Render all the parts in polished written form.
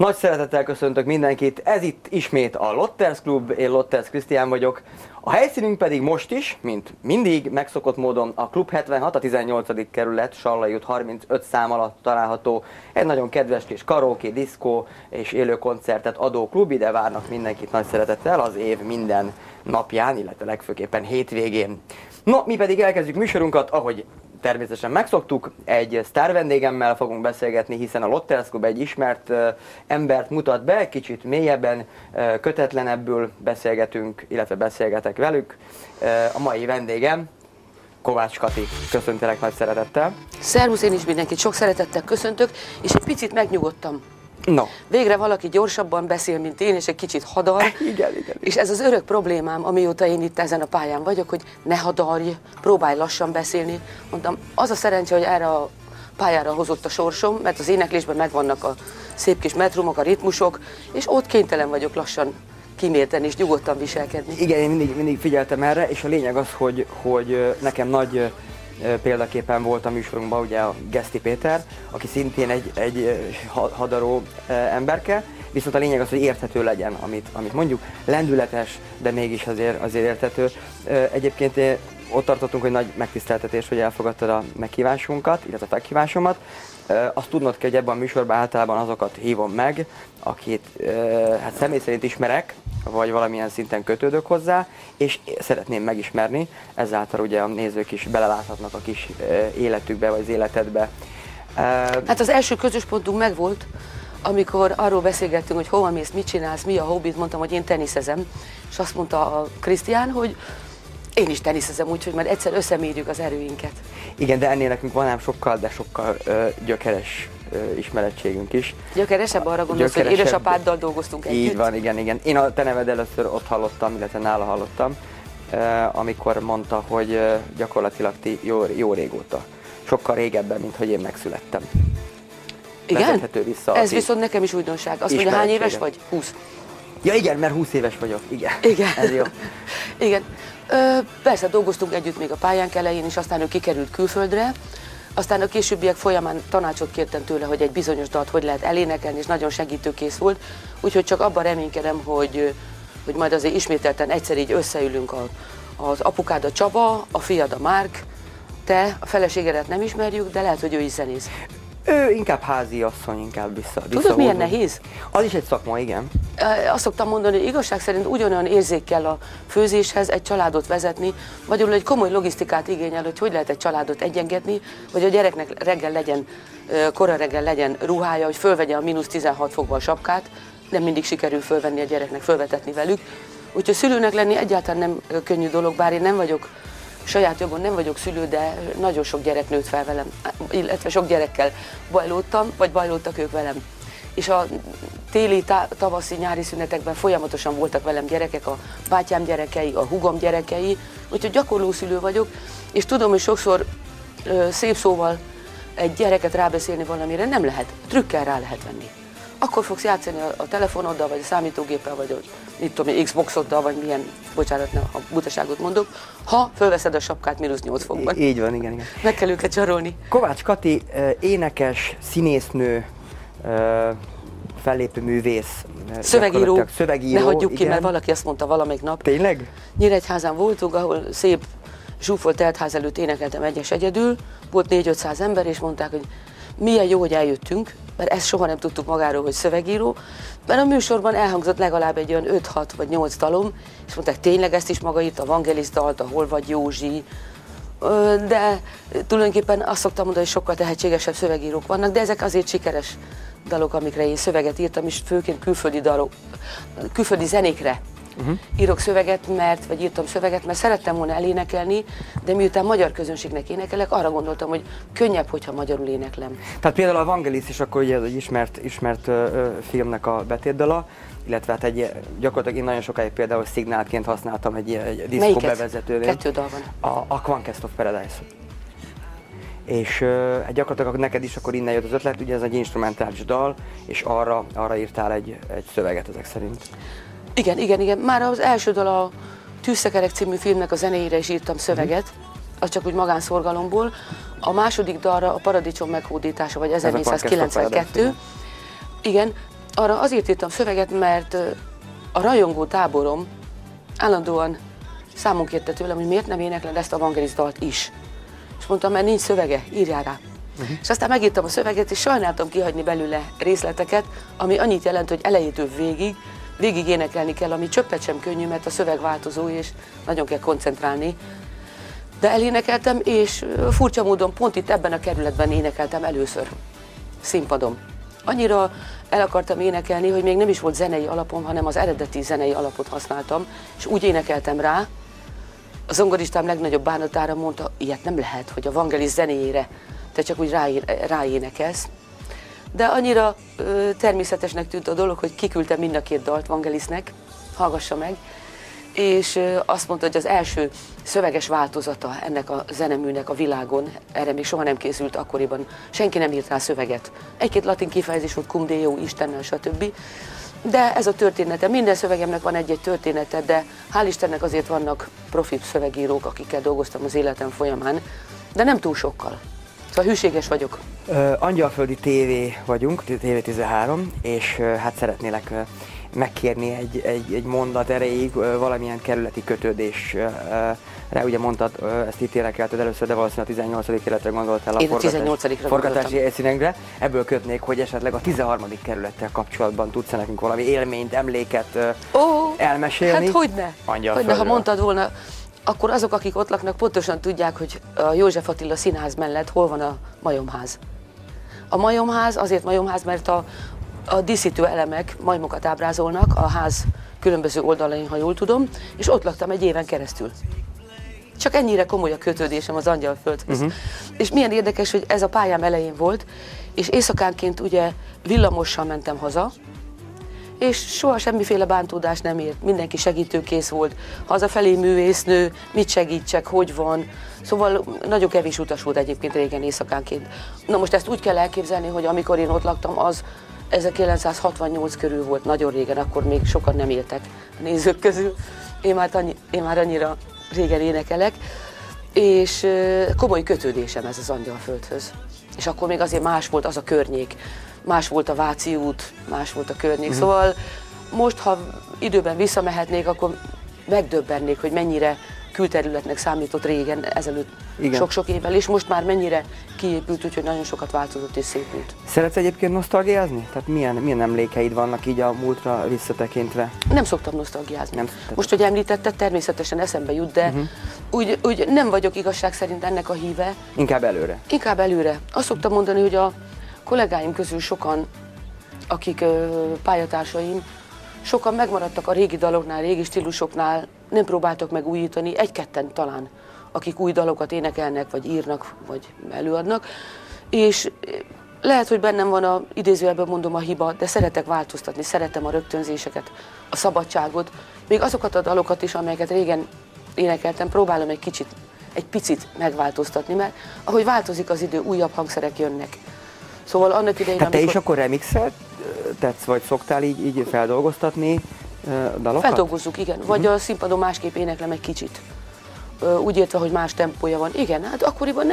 Nagy szeretettel köszöntök mindenkit, ez itt ismét a Lotters Klub, én Lotters Krisztián vagyok. A helyszínünk pedig most is, mint mindig, megszokott módon a Klub 76, a 18. kerület, Sallai út 35 szám alatt található egy nagyon kedves kis karaoke, diszkó és élő koncertet adó klub. Ide várnak mindenkit nagy szeretettel az év minden napján, illetve legfőképpen hétvégén. No, mi pedig elkezdjük műsorunkat, ahogy természetesen megszoktuk, egy sztár vendégemmel fogunk beszélgetni, hiszen a Lotters Klub egy ismert embert mutat be, kicsit mélyebben, kötetlenebbül beszélgetünk, illetve beszélgetek velük. A mai vendégem Kovács Kati. Köszöntelek nagy szeretettel. Szervusz, én is mindenkit sok szeretettel köszöntök, és egy picit megnyugodtam. No. Végre valaki gyorsabban beszél, mint én, és egy kicsit hadar. Igen. És ez az örök problémám, amióta én itt ezen a pályán vagyok, hogy ne hadarj, próbálj lassan beszélni. Mondtam, az a szerencse, hogy erre a pályára hozott a sorsom, mert az éneklésben megvannak a szép kis metrumok, a ritmusok, és ott kénytelen vagyok lassan kimérteni és nyugodtan viselkedni. Igen, én mindig figyeltem erre, és a lényeg az, hogy nekem nagy példaképpen volt a műsorunkban ugye a Geszti Péter, aki szintén egy hadaró emberke, viszont a lényeg az, hogy érthető legyen, amit mondjuk, lendületes, de mégis azért érthető. Egyébként ott tartottunk, hogy nagy megtiszteltetés, hogy elfogadtad a meghívásunkat, illetve a meghívásomat. Azt tudnod kell, hogy ebben a műsorban általában azokat hívom meg, akit hát személy szerint ismerek, vagy valamilyen szinten kötődök hozzá, és szeretném megismerni, ezáltal ugye a nézők is beleláthatnak a kis életükbe, vagy az életedbe. Hát az első közös pontunk megvolt, amikor arról beszélgettünk, hogy hova mész, mit csinálsz, mi a hobbit, mondtam, hogy én teniszezem, és azt mondta a Krisztián, hogy én is teniszezem, úgyhogy majd egyszer összemérjük az erőinket. Igen, de ennél nekünk van ám sokkal gyökeres ismerettségünk is. Gyökeresebb, arra gondolsz, hogy édesapáddal dolgoztunk együtt? Így van, igen. Én a te neved először ott hallottam, illetve nála hallottam, amikor mondta, hogy gyakorlatilag ti jó régóta, sokkal régebben, mint hogy én megszülettem. Igen? Ez viszont nekem is újdonság. Azt mondja, hány éves vagy? 20. Ja igen, mert 20 éves vagyok, igen. Ez jó. Igen. Persze dolgoztunk együtt még a pályánk elején, és aztán ő kikerült külföldre. Aztán a későbbiek folyamán tanácsot kértem tőle, hogy egy bizonyos dalt hogy lehet elénekelni, és nagyon segítőkész volt. Úgyhogy csak abban reménykedem, hogy majd azért ismételten egyszer így összeülünk az apukád a Csaba, a fiad a Márk, te, a feleségedet nem ismerjük, de lehet, hogy ő is zenész. Ő inkább házi asszony, inkább vissza. Tudod, milyen nehéz? Az is egy szakma, igen. Azt szoktam mondani, hogy igazság szerint ugyanolyan érzék kell a főzéshez egy családot vezetni, magyarul egy komoly logisztikát igényel, hogy lehet egy családot egyengetni, hogy a gyereknek kora reggel legyen ruhája, hogy fölvegye a -16 fokban a sapkát, nem mindig sikerül fölvenni a gyereknek, fölvetetni velük. Úgyhogy szülőnek lenni egyáltalán nem könnyű dolog, bár én nem vagyok saját jogon nem vagyok szülő, de nagyon sok gyerek nőtt fel velem, illetve sok gyerekkel bajlódtam, vagy bajlódtak ők velem. És a téli, tavaszi, nyári szünetekben folyamatosan voltak velem gyerekek, a bátyám gyerekei, a húgom gyerekei, úgyhogy gyakorló szülő vagyok, és tudom, hogy sokszor szép szóval egy gyereket rábeszélni valamire nem lehet, trükkel rá lehet venni. Akkor fogsz játszani a telefonoddal, vagy a számítógéppel, vagy a Xboxoddal, vagy milyen, bocsánat, nem, a butaságot mondok, ha fölveszed a sapkát -8 fokban. Így van, igen. Meg kell őket zsarolni. Kovács Kati, énekes, színésznő, fellépő művész, szövegíró, ne hagyjuk ki, igen. Mert valaki azt mondta valamelyik nap. Tényleg? Nyíregyházán voltunk, ahol szép zsúfolt teltház előtt énekeltem egyedül, volt 400-500 ember, és mondták, hogy milyen jó, hogy eljöttünk, mert ezt soha nem tudtuk magáról, hogy szövegíró, mert a műsorban elhangzott legalább egy olyan 5-6 vagy 8 dalom, és mondták, tényleg ezt is maga írt, a Vangelis dalt, a Hol vagy Józsi, de tulajdonképpen azt szoktam mondani, hogy sokkal tehetségesebb szövegírók vannak, de ezek azért sikeres dalok, amikre én szöveget írtam, és főként külföldi zenékre írok szöveget, vagy írtam szöveget, mert szerettem volna elénekelni, de miután magyar közönségnek énekelek, arra gondoltam, hogy könnyebb, hogyha magyarul éneklem. Tehát például a Vangelis is akkor ugye ez egy ismert filmnek a betétdala, illetve hát gyakorlatilag én nagyon sokáig például szignálként használtam egy diszkó bevezetőnél. 2 dal van. A Conquest of Paradise. És gyakorlatilag neked is akkor innen jött az ötlet, ugye ez egy instrumentális dal, és arra írtál egy szöveget ezek szerint. Igen. Már az első dal a Tűzszekerek című filmnek a zenéjére is írtam szöveget, az csak úgy magánszorgalomból. A második dalra a Paradicsom meghódítása, vagy 1492. Igen, arra azért írtam szöveget, mert a rajongó táborom állandóan számon kérte tőlem, hogy miért nem énekled ezt a Vangelis dalt is. És mondtam, mert nincs szövege, írjál rá. És aztán megírtam a szöveget, és sajnáltam kihagyni belőle részleteket, ami annyit jelent, hogy elejétől végig énekelni kell, ami csöppet sem könnyű, mert a szöveg változó, és nagyon kell koncentrálni. De elénekeltem, és furcsa módon pont itt ebben a kerületben énekeltem először, színpadon. Annyira el akartam énekelni, hogy még nem is volt zenei alapom, hanem az eredeti zenei alapot használtam, és úgy énekeltem rá. A zongoristám legnagyobb bánatára mondta, ilyet nem lehet, hogy a Vangelis zenéjére te csak úgy ráénekelsz. De annyira természetesnek tűnt a dolog, hogy kiküldtem mind a két dalt Vangelisnek, hallgassa meg, és azt mondta, hogy az első szöveges változata ennek a zeneműnek a világon, erre még soha nem készült akkoriban, senki nem írt rá szöveget. Egy-két latin kifejezés volt, cum Deo, Istennel, stb. De ez a története, minden szövegemnek van egy-egy története, de hál' Istennek azért vannak profi szövegírók, akikkel dolgoztam az életem folyamán, de nem túl sokkal. Szóval hűséges vagyok. Angyalföldi TV vagyunk, TV13, és hát szeretnélek megkérni egy mondat erejéig valamilyen kerületi kötődésre. Ugye mondtad, ezt itt énekelted először, de valószínűleg a 18. kerületre gondoltál a forgatási helyszínekre. Ebből kötnék, hogy esetleg a 13. kerülettel kapcsolatban tudsz nekünk valami élményt, emléket elmesélni? Hát hogyne, ha mondtad volna, akkor azok, akik ott laknak, pontosan tudják, hogy a József Attila Színház mellett hol van a majomház. A majomház azért majomház, mert a díszítő elemek majmokat ábrázolnak a ház különböző oldalain, ha jól tudom, és ott laktam egy éven keresztül. Csak ennyire komoly a kötődésem az Angyalföldhöz. És milyen érdekes, hogy ez a pályám elején volt, és éjszakánként ugye villamossal mentem haza, és soha semmiféle bántódás nem ért, mindenki segítőkész volt, hazafelé művésznő, mit segítsek, hogy van. Szóval nagyon kevés utas volt egyébként régen éjszakánként. Na most ezt úgy kell elképzelni, hogy amikor én ott laktam, az 1968 körül volt, nagyon régen, akkor még sokan nem éltek a nézők közül. Én már annyira régen énekelek, és komoly kötődésem ez az Angyalföldhöz. És akkor még azért más volt az a környék, más volt a Váci út, más volt a környék. Szóval most, ha időben visszamehetnék, akkor megdöbbennék, hogy mennyire külterületnek számított régen, ezelőtt sok-sok évvel, és most már mennyire kiépült, úgyhogy nagyon sokat változott és szépült. Szeretsz egyébként nosztalgiázni? Tehát milyen emlékeid vannak így a múltra visszatekintve? Nem szoktam nosztalgiázni. Most, hogy említetted, természetesen eszembe jut, de úgy nem vagyok igazság szerint ennek a híve. Inkább előre? Inkább előre. Azt szoktam mondani, hogy a kollégáim közül sokan, akik pályatársaim, sokan megmaradtak a régi daloknál, régi stílusoknál, nem próbáltak megújítani, egy-ketten talán, akik új dalokat énekelnek, vagy írnak, vagy előadnak, és lehet, hogy bennem van a, idézőjelben mondom, a hiba, de szeretek változtatni, szeretem a rögtönzéseket, a szabadságot, még azokat a dalokat is, amelyeket régen énekeltem, próbálom egy picit megváltoztatni, mert ahogy változik az idő, újabb hangszerek jönnek. Szóval annak idején, te is akkor remixeltetsz, vagy szoktál így feldolgoztatni dalokat? Feldolgozzuk, igen. Vagy a színpadon másképp éneklem egy kicsit. Úgy értve, hogy más tempója van. Igen, hát akkoriban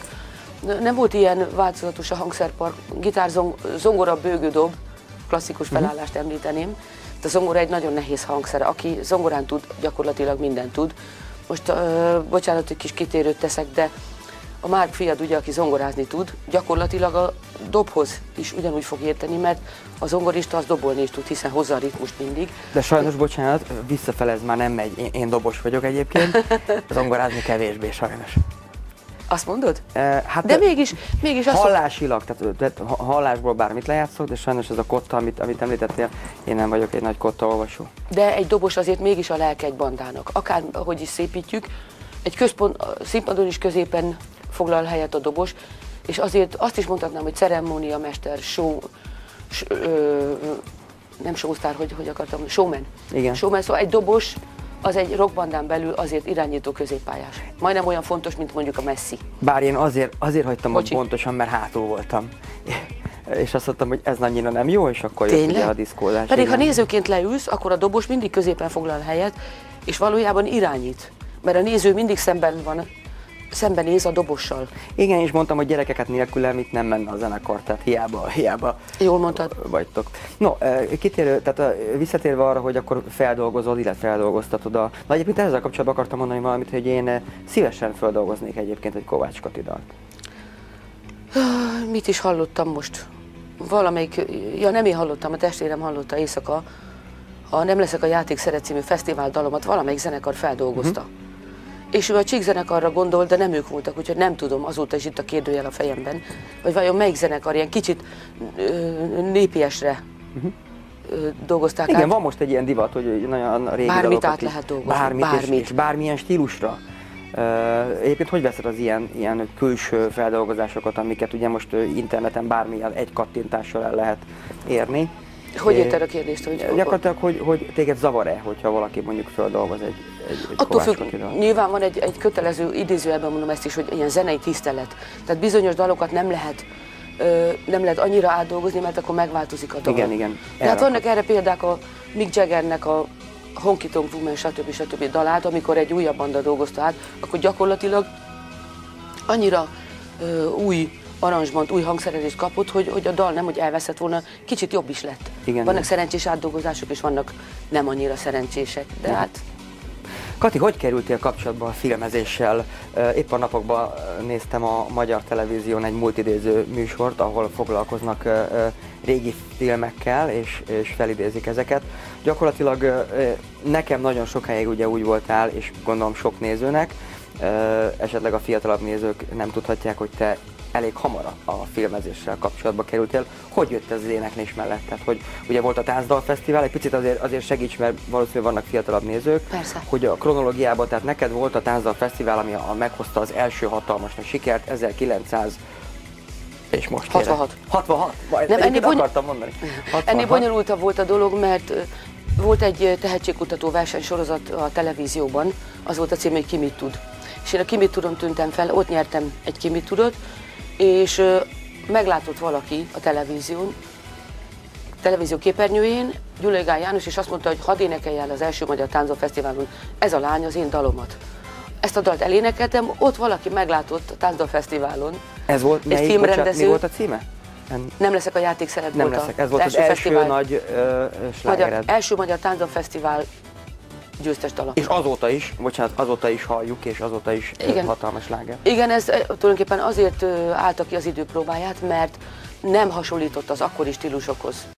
nem volt ilyen változatos a hangszerpark. Gitár, zongora, bőgődob, klasszikus felállást említeném. A zongora egy nagyon nehéz hangszer. Aki zongorán tud, gyakorlatilag mindent tud. Most, bocsánat, hogy kis kitérőt teszek, de a Márk fiad, ugye, aki zongorázni tud, gyakorlatilag a dobhoz is ugyanúgy fog érteni, mert a zongorista az dobolni is tud, hiszen hozza a ritmust mindig. De sajnos, bocsánat, visszafele ez már nem megy. Én dobos vagyok egyébként, zongorázni kevésbé sajnos. Azt mondod? Hát de mégis azt hallásilag, tehát hallásból bármit lejátszok, de sajnos ez a kotta, amit említettél, én nem vagyok egy nagy kotta olvasó. De egy dobos azért mégis a lelke egy bandának. Akárhogy is szépítjük, egy színpadon is középen foglal helyet a dobos, és azért azt is mondhatnám, hogy ceremóniamester, nem showstar, hogy akartam, showman. Igen. Showman, szóval egy dobos, az egy rockbandán belül azért irányító középpályás. Majdnem olyan fontos, mint mondjuk a Messi. Bár én azért hagytam ott pontosan, mert hátul voltam. És azt mondtam, hogy ez annyira nem jó, és akkor jött ugye a diszkózás. Pedig ha nézőként leülsz, akkor a dobos mindig középen foglal helyet, és valójában irányít. Mert a néző mindig szemben van szembenéz a dobossal. Igen, és mondtam, hogy gyerekeket nélkül itt nem menne a zenekar, tehát hiába Jól mondtad. vagytok. No, tehát visszatérve arra, hogy akkor feldolgozod, illetve feldolgoztatod Na egyébként ezzel kapcsolatban akartam mondani valamit, hogy én szívesen feldolgoznék egyébként egy Kovács Kati dalt. Mit is hallottam most? Valamelyik, nem én hallottam, a testvérem hallotta éjszaka, a Nem leszek a játék szeret című fesztivál dalomat valamelyik zenekar feldolgozta. És ő a Csík zenekarra gondol, de nem ők voltak, úgyhogy nem tudom, azóta is itt a kérdőjel a fejemben, hogy vajon melyik zenekar ilyen kicsit népiesre dolgozták Igen, át. van most egy ilyen divat, hogy nagyon régi Bármit dalokat át lehet dolgozni. Bármit. És bármilyen stílusra. Egyébként hogy veszed az ilyen külső feldolgozásokat, amiket ugye most interneten bármilyen egy kattintással el lehet érni? Hogy érted a kérdést? Hogy gyakorlatilag, hogy téged zavar-e, hogyha valaki mondjuk feldolgoz egy attól függ, Kovács nyilván van egy kötelező, idézőjelben mondom ezt is, hogy ilyen zenei tisztelet. Tehát bizonyos dalokat nem lehet annyira átdolgozni, mert akkor megváltozik a dal. Igen. De hát vannak erre példák a Mick Jaggernek a Honky Tonk Woman stb. Dalát, amikor egy újabb banda dolgozta át, akkor gyakorlatilag annyira új aranzsmant, új hangszerelést kapott, hogy a dal nem, hogy elveszett volna, kicsit jobb is lett. Vannak szerencsés átdolgozások, és vannak nem annyira szerencsések, de hát... Kati, hogy kerültél kapcsolatba a filmezéssel? Épp a napokban néztem a Magyar Televízión egy multidéző műsort, ahol foglalkoznak régi filmekkel, és felidézik ezeket. Gyakorlatilag nekem nagyon sokáig ugye úgy voltál, és gondolom sok nézőnek, esetleg a fiatalabb nézők nem tudhatják, hogy te elég hamar a filmezéssel kapcsolatba kerültél. Hogy jött ez az éneklés mellett? Tehát, hogy ugye volt a Táncdalfesztivál, egy picit azért segíts, mert valószínűleg vannak fiatalabb nézők. Persze. Hogy a kronológiában, tehát neked volt a Táncdalfesztivál, ami meghozta az első hatalmas nagy sikert, 1900 és most 66. 66? Nem, akartam mondani. 66. Ennél bonyolultabb volt a dolog, mert volt egy tehetségkutató versenysorozat a televízióban, az volt a cím, hogy Ki mit tud. És én a Ki mit tudom tűntem fel, ott nyertem egy Ki mit tudot, és meglátott valaki a televízió képernyőjén, Gyulai Gál János, és azt mondta, hogy hadd énekelj el az első Magyar Táncdalfesztiválon ez a lány az én dalomat. Ezt a dalt elénekeltem, ott valaki meglátott a Táncdalfesztiválon. Ez volt egy filmrendező. Mi volt a címe? Nem leszek a játék szeret volt leszek. Ez volt az első nagy slágered. Első Magyar Táncdalfesztivál győztes dala. És azóta is halljuk, és azóta is hatalmas sláger. Igen, ez tulajdonképpen azért állta ki az idő próbáját, mert nem hasonlított az akkori stílusokhoz.